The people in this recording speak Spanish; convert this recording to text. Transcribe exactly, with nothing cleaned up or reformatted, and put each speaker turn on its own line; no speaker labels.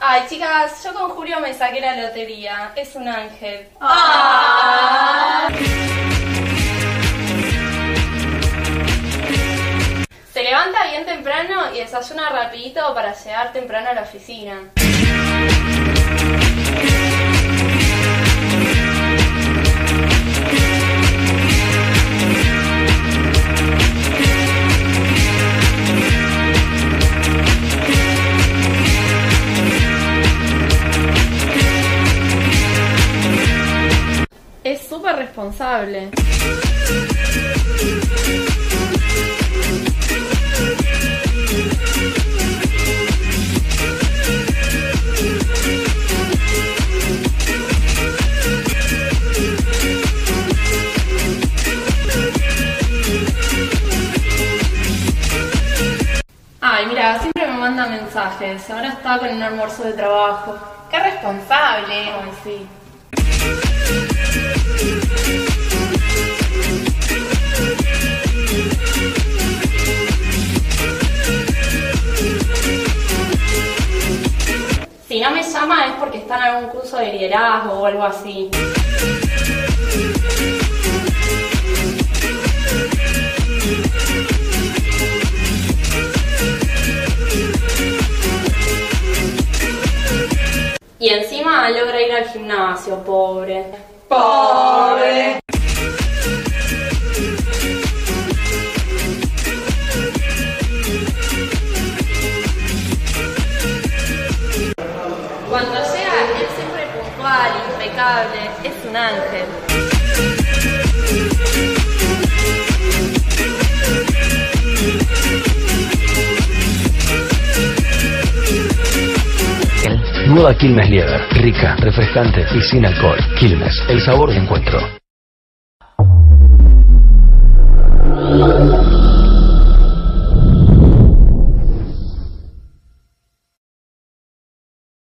Ay, chicas, yo con Julio me saqué la lotería. Es un ángel.
Ah.
Se levanta bien temprano y desayuna rapidito para llegar temprano a la oficina. Es súper responsable. Ay, mira, siempre me manda mensajes. Ahora está con un almuerzo de trabajo.
¡Qué responsable!
Ay, sí. Si no me llama es porque está en algún curso de liderazgo o algo así. Y encima logra ir al gimnasio, pobre.
¡Pobre!
Cuando llega, él siempre puntual, impecable, es un ángel.
Nueva Quilmes Lieder, rica, refrescante y sin alcohol. Quilmes, el sabor de encuentro.